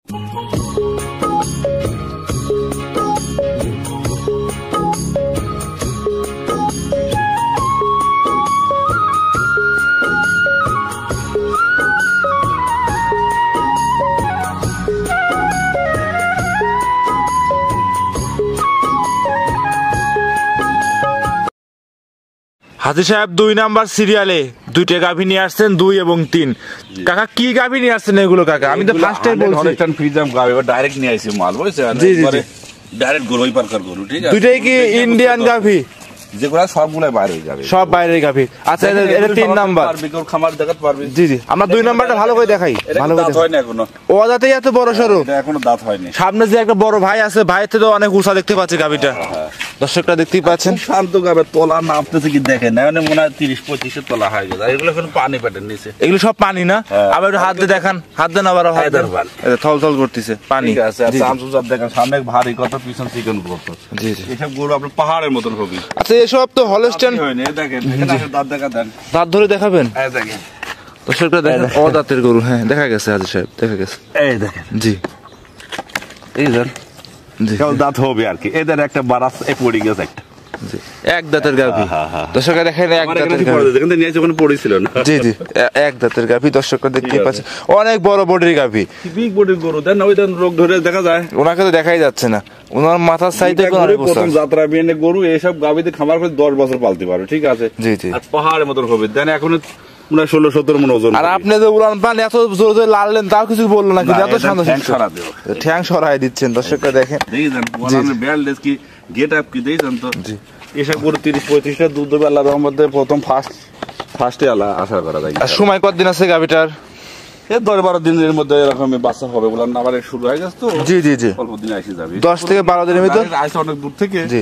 হাজি সাহেব 2 নাম্বার সিরিয়ালে দুইটা গাভী নিয়ে আসছেন 2 এবং 3। কাকা কি গাভী নিয়ে আসছেন এগুলো কাকা? আমি তো ফার্স্ট টাইম বলছি হলস্টাইন ফ্রিজিয়ান গাভী ডাইরেক্ট নিয়ে আইছি মাল বুঝছেন। জি জি ডাইরেক্ট গরুই পারকার গরু, ঠিক আছে। দুইটাই কি ইন্ডিয়ান গাভী? যেগুলো সবগুলাই বাইরে যাবে, সব বাইরের গাভী। আচ্ছা এটা 3 নাম্বার পারবি কেউ খামার দেখাতে পারবি। জি জি আমরা 2 নাম্বারটা ভালো করে দেখাই। ভালো করে দাঁত হয় না এখনো, ও দাঁতেই এত বড় সরো, এটা এখনো দাঁত হয়নি। সামনে যে একটা বড় ভাই আছে, ভাইয়ের থেকে অনেক উঁচা দেখতে পাচ্ছি গাভীটা। দর্শকরা দেখতেই পাচ্ছেন শান্ত গাবে তোলা নামতেছে কি দেখেন না, মানে মনে হয় 30-25 তোলা হয়ে গেছে। এগুলো এখন পানি পেটের নিচে, এগুলো সব পানি না? আবার একটু হাত দিয়ে দেখান, হাত দেন আবার হাত দেন, থল থল করতেছে পানি। ঠিক আছে। আচ্ছা আমসুজাত দেখেন সামনে ভারী কত, পিছন চিকন কত। জি জি এসব গরু আপনার পাহাড়ের মতন হবে। আচ্ছা এসব তো হলস্টাইন হয়নি, দেখেন এখানে দাঁত দেখা দেন, দাঁত ধরে দেখাবেন। এই দেখেন দর্শকরা দেখেন ও দাঁতের গরু। হ্যাঁ দেখা গেছে হাজি সাহেব, দেখা গেছে। এই দেখেন জি এই দেন জি কেউ দাঁত হবে আর কি। এদের একটা বারাস এক পড়ে গেছে একটা, জি এক দাঁতের গাভী। দর্শকরা দেখেন এক দাঁতের গাভী, দেখেন তো নিয়ে যখন পড়েছিল না। জি জি এক দাঁতের গাভী। দর্শকরা দেখতে পাচ্ছেন অনেক বড় বডির গাভী, বিগ বডির গরু দেন না। ওই দেন রোগ ধরে দেখা যায়, ওনাকে তো দেখাই যাচ্ছে না, ওনার মাথার সাইডে প্রথম যাত্রা বিয়ে গরু। এইসব গাভীতে খামার করে 10 বছর পালতে পারবে, ঠিক আছে। জি জি আর পাহাড়ের মতন হবে দেন এখন 16-17 মন ওজন। আর আপনি যে উড়ান পান এত জোরে জোরে লাড়লেন তাও কিছু বললো না, কিন্তু এত শান্ত ঠ্যাং সরাই দিচ্ছেন। দর্শকরা দেখেন দেখেন ওনার ব্যালেন্স কি, গেট আপ কি দেখেন তো। এসব গরু 30-35টা দুধ দেবে আল্লাহর রহমতে। প্রথম ফার্স্টে আল্লাহ আশা করা যায়। আর সময় কতদিন আছে গাভীটার? এই 10-12 দিনের মধ্যে এরকম বাচ্চা হবে বলে আবার শুরু হয়ে গেছে তো। জি জি জি অল্প দিন আসে যাবে, 10 থেকে 12 দিনের ভিতর আসে অনেক দূর থেকে। জি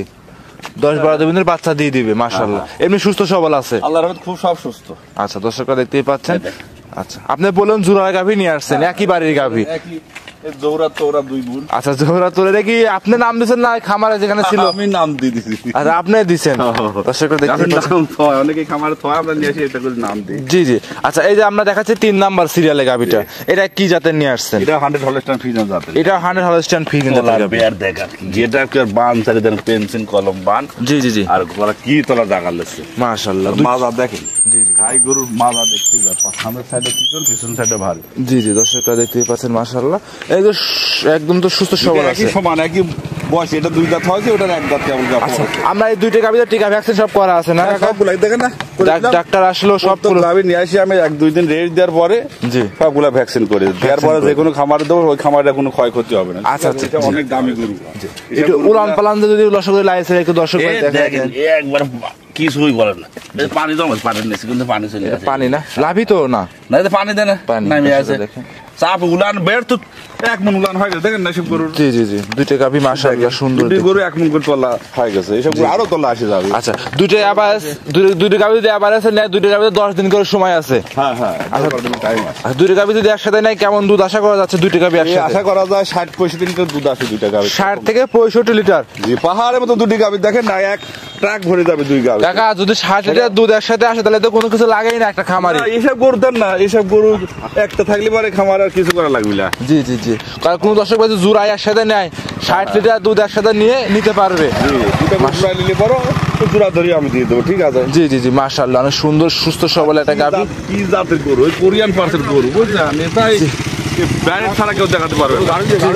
10-12 দিনের বাচ্চা দিয়ে দিবে মাশাআল্লাহ। এমনি সুস্থ সবল আছে আল্লাহর রহমতে, খুব সব সুস্থ। আচ্ছা দর্শকরা দেখতেই পাচ্ছেন। আচ্ছা আপনি বললেন জোড়া গাভী নিয়ে আসছেন, একই বাড়ির গাভী? একই জৌরাত তোরা 2 বোন। আচ্ছা জোড়া তোরে দেখি আপনি নাম দিয়েছেন না খামারে যেখানে ছিল? আমি নাম দিয়ে দিছি। আচ্ছা আপনি দিয়েছেন। দর্শকরা দেখতেই পাচ্ছেন অনেকে খামারে থয়, আমরা নিয়ে আসি এটা করে নাম দিই। জি জি আচ্ছা এই যে আমরা দেখাচ্ছি 3 নাম্বার সিরিয়ালে গাভীটা, এটা কি জাতের নিয়ে আসছেন? এটা 100 হলস্টাইন ফ্রিজিয়ান জাতের। এটা 100 হলস্টাইন ফ্রিজিয়ান জাতের গাভী। বেয়ার দেখা যেটা কি বান চারি দেন, পেন্সিল কলম বান। জি জি জি আর গলা কি তোলা জায়গা লাগছে মাশাআল্লাহ। মাজা দেখেন, জি জি গাই গরুর মাজা দেখতে ব্যাপার। সামনের সাইডে পিছন, পিছন সাইডে ভারী। জি জি দর্শকরা দেখতেই পাচ্ছেন মাশাআল্লাহ। এই যে একদম তো সুস্থ সবল আছে, একই সমান একই বয়স। এটা 2 দাঁত হয়েছে, ওটার 1 দাঁত কেমন গাছ। আচ্ছা আমরা এই দুইটা গাভীতে টিকা ভ্যাকসিন সব করা আছে না? সবগুলো দেখেন না, ডাক্তার আসলো সবগুলো গাভী নিয়ে আসি আমি 1-2 দিন রেস্ট দেওয়ার পরে জি সবগুলা ভ্যাকসিন করে দেওয়ার পরে যে কোনো খামারে দেবো, ওই খামারে কোনো ক্ষয়ক্ষতি হবে না। আচ্ছা আচ্ছা এটা অনেক দামি গরু। একটু উড়ান পালান যদি দর্শক লাইছে একটু দর্শক দেখেন একবার কিছুই বলেন না। পানি জমা পানি নিয়েছে কিন্তু পানি চলে গেছে। পানি না লাভই তো না, না পানি দেয় না, নামে আছে দেখেন চাপ উলান বের তো 1 মন উলান হয়ে গেছে। দেখেন না সব গরু। জি জি জি দুইটা গাভী মাশাআল্লাহ সুন্দর, দুই গরু 1 মন করে তোলা হয়ে গেছে। এসব গরু আরো তোলা আসে যাবে। আচ্ছা দুইটা আবার দুইটা গাভী যদি আবার আছে না, দুইটা গাভীতে 10 দিন করে সময় আছে। হ্যাঁ হ্যাঁ টাইম আছে। আর দুইটা গাভী যদি একসাথে নাই কেমন দুধ আশা করা যাচ্ছে? দুইটা গাভী একসাথে আশা করা যায় 60-65 লিটার দুধ আসে দুইটা গাভী। 60 থেকে 65 লিটার। জি পাহাড়ের মতো দুটি গাভী দেখেন না, 1 ট্রাক ভরে যাবে 2 গাভী। কাকা যদি 60 লিটার দুধ একসাথে আসে তাহলে তো কোনো কিছু লাগেই না একটা খামারে। এইসব গরু দেন না, এইসব গরু একটা থাকলে পরে খামার আর কিছু করা লাগবে না। জি জি জি কারণ কোন দর্শক ভাই জোড়াই একসাথে নেয় 60 লিটার দুধ একসাথে নিয়ে নিতে পারবে। জি দুটো জোড়া নিলে বড় জোড়া ধরে আমি দিয়ে দেবো, ঠিক আছে। জি জি জি মাশাআল্লাহ অনেক সুন্দর সুস্থ সবল একটা গাভী। কি জাতের গরু? ওই কোরিয়ান পার্সের গরু বুঝছেন, এটাই ব্যারেট ছাড়া কেউ দেখাতে পারবে না।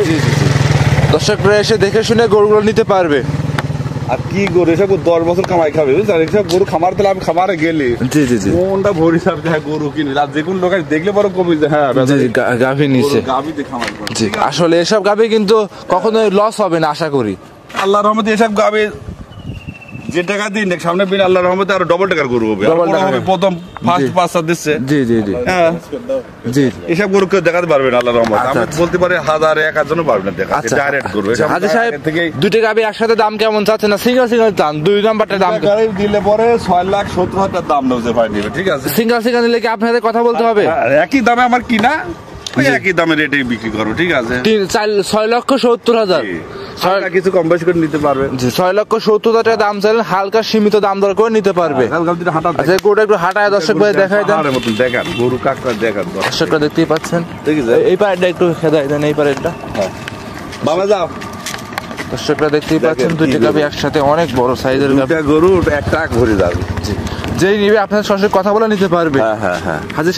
দর্শকরা এসে দেখে শুনে গরুগুলো নিতে পারবে। আর কি গরু এসব 10 বছর কামাই খাবে বুঝছেন। এসব গরু খামার দিলে আমি খামারে গেলে জি জি জি কোনটা ভরি সাহেব হ্যাঁ গরু কিনে আর যে কোন লোক দেখলে বড় কবি হ্যাঁ গাভী নিচে গাভীতে খামার করে। জি আসলে এসব গাভী কিন্তু কখনোই লস হবে না আশা করি। আল্লাহর রহমতে এসব গাভী যে টাকা দিন সামনে বিন আল্লাহর রহমতে আরো ডবল টাকার গরু হবে। প্রথম ফার্স্ট বাচ্চা দিচ্ছে। জি জি জি হ্যাঁ জি এসব গরু কেউ দেখাতে পারবে না আল্লাহর রহমতে। আমি বলতে পারি 1000-1000 জনও পারবে না দেখাতে। ডাইরেক্ট গরু হাজি সাহেব দুইটা গাভী একসাথে দাম কেমন চাচ্ছেন? না সিঙ্গেল সিঙ্গেল দাম? 2 নাম্বারটা দাম দিলে পরে 6,70,000 দাম নেবে ভাই নেবে, ঠিক আছে। সিঙ্গেল সিঙ্গেল নিলে কি আপনাদের কথা বলতে হবে? একই দামে আমার কিনা, ওই একই দামে রেটে বিক্রি করো, ঠিক আছে। 6,70,000 হালকা কিছু কম বেশি করে নিতে পারবে। জি 6,70,000 টাকা দাম চাইলেন, হালকা সীমিত দাম দর করে নিতে পারবে। হালকা যদি হাঁটা আচ্ছা গরুটা একটু হাঁটায় দর্শক ভাই দেখাই দেন। পাহাড়ের মতন দেখান, গরু কাকড়া দেখান দর্শকরা দেখতেই পাচ্ছেন, ঠিক আছে। এই পাড়টা একটু খেদাই দেন, এই পাড়টা বামে যাও। দর্শকরা দেখতেই পাচ্ছেন দেখেন, দুইটা কি গাভী গরু। একসাথে অনেক বড় সাইজের গাভী। দুটা গরু একটা ভরে যাবে। যেই নিবে আপনার সরাসরি কথা বলে নিতে পারবে। হ্যাঁ হ্যাঁ হ্যাঁ। হাজির